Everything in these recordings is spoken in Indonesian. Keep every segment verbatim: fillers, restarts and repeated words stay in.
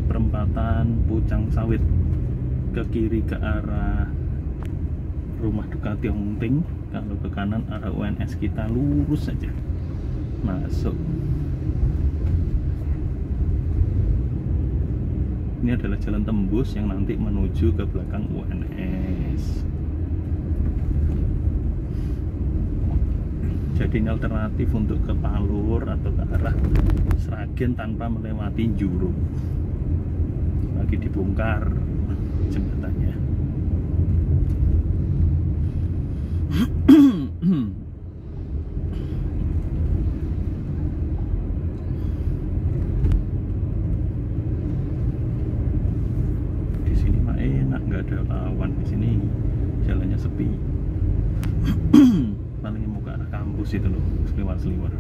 perempatan Pucang Sawit ke kiri ke arah rumah duka Tiongting. Kalau ke kanan arah U N S kita lurus saja masuk. Ini adalah jalan tembus yang nanti menuju ke belakang U N S. Jadi ini alternatif untuk ke Palur atau ke arah Sragen tanpa melewati Juruk. Lagi dibongkar jembatannya. Di sini mah enak, nggak ada lawan. Di sini jalannya sepi. Paling mau ke arah kampus itu loh, seliwar-seliwar.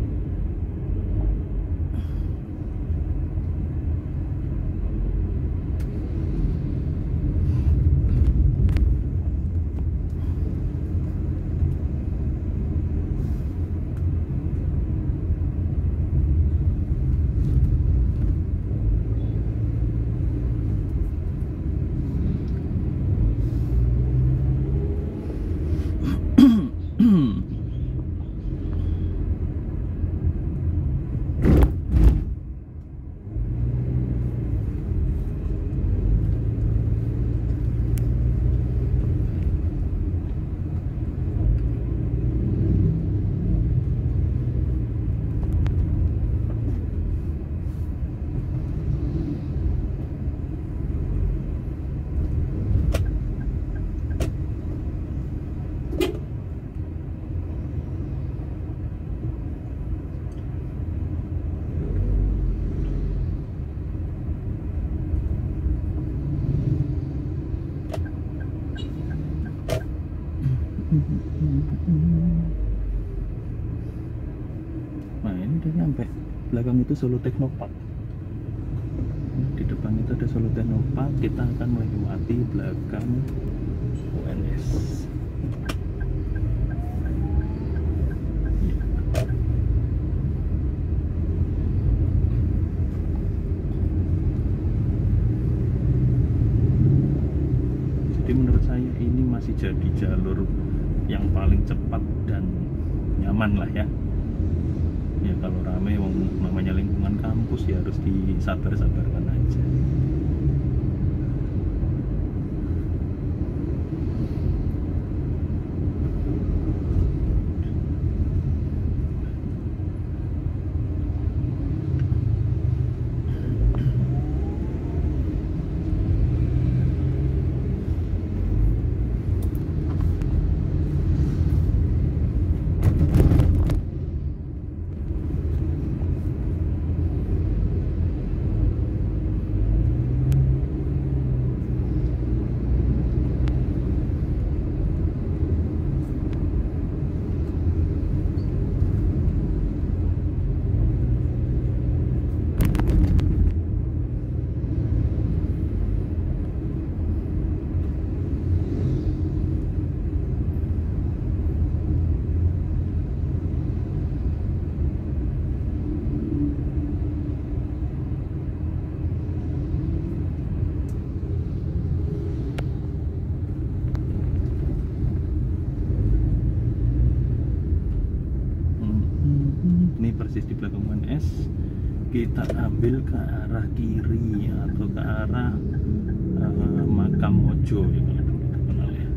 Nah ini udah nyampe. Belakang itu Solo Technopark. Di depan itu ada Solo Technopark. Kita akan melewati belakang U N S. Jadi menurut saya ini masih jadi jalur yang paling cepat dan nyaman lah ya. Ya kalau rame, wong namanya lingkungan kampus ya harus disabar-sabarkan aja. Ini persis di belakang U N S. Kita ambil ke arah kiri atau ke arah uh, Makam Mojo ya, kalau dulu terkenal ya.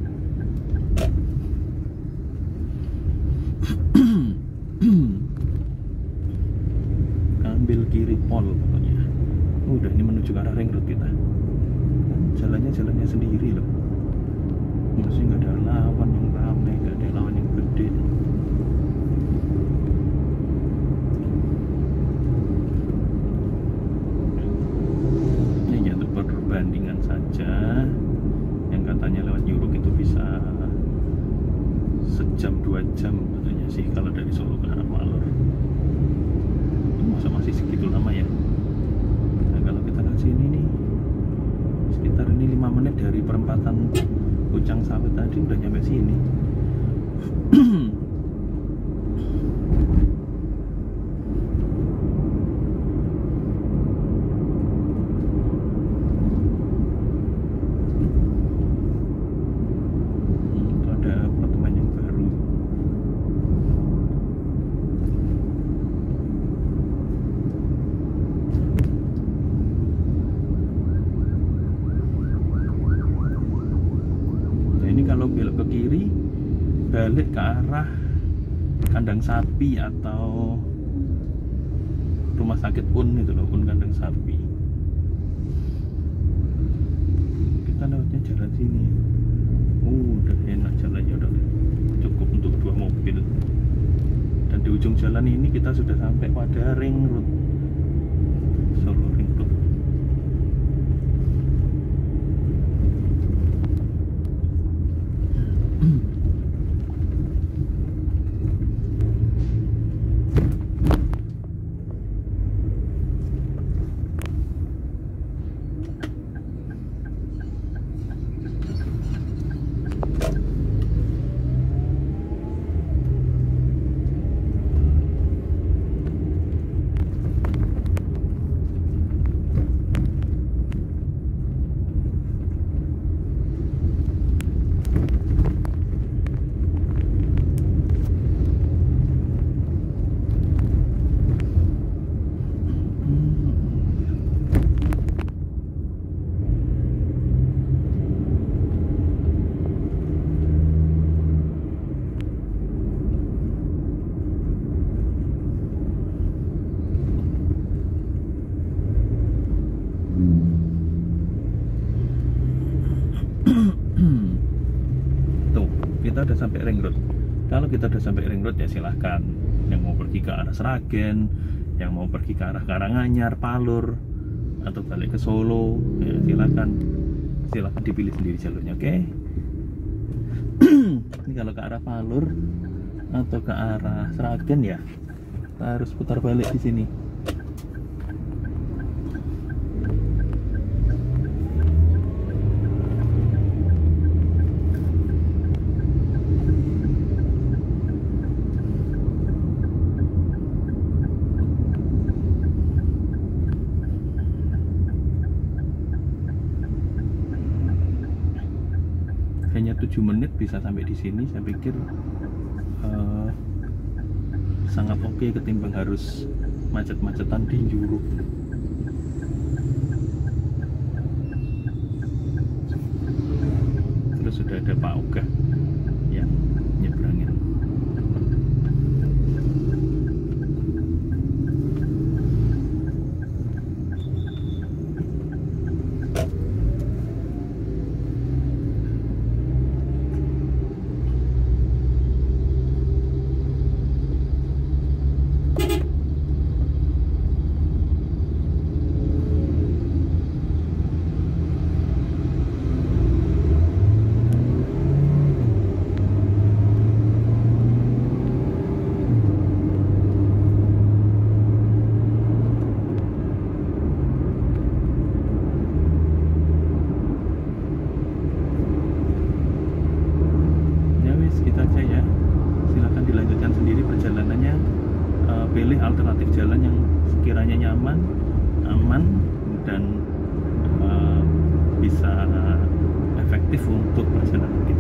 Ambil kiri pol pokoknya. Udah ini menuju ke arah ring road kita. Jalannya jalannya sendiri loh. Maksudnya nggak ada lawan yang ramai, nggak ada lawan yang gede. Perbandingan saja, yang katanya lewat Juruk itu bisa sejam dua jam katanya sih kalau dari Solo ke arah Malur. Itu masa masih segitu lama ya? Nah kalau kita ke sini nih sekitar ini lima menit dari perempatan Pucang Sawit tadi udah nyampe sini. balik ke arah kandang sapi atau rumah sakit U N itu loh, U N kandang sapi. Kita lewatnya jalan sini. Uh, udah enak jalannya, udah cukup untuk dua mobil. Dan di ujung jalan ini kita sudah sampai pada ring road, Solo Ring Road. Tuh, kita udah sampai ring road. Kalau kita udah sampai ring road ya silahkan. Yang mau pergi ke arah Sragen, yang mau pergi ke arah Karanganyar, Palur, atau balik ke Solo, ya silahkan. Silahkan dipilih sendiri jalurnya, oke? Okay? Ini kalau ke arah Palur atau ke arah Sragen ya, kita harus putar balik di sini. Hanya tujuh menit bisa sampai di sini. Saya pikir uh, sangat oke okay ketimbang harus macet-macetan di Njuruk. Terus sudah ada Pak Oga yang nyebrangin. Pilih alternatif jalan yang sekiranya nyaman, aman, dan uh, bisa efektif untuk perjalanan kita.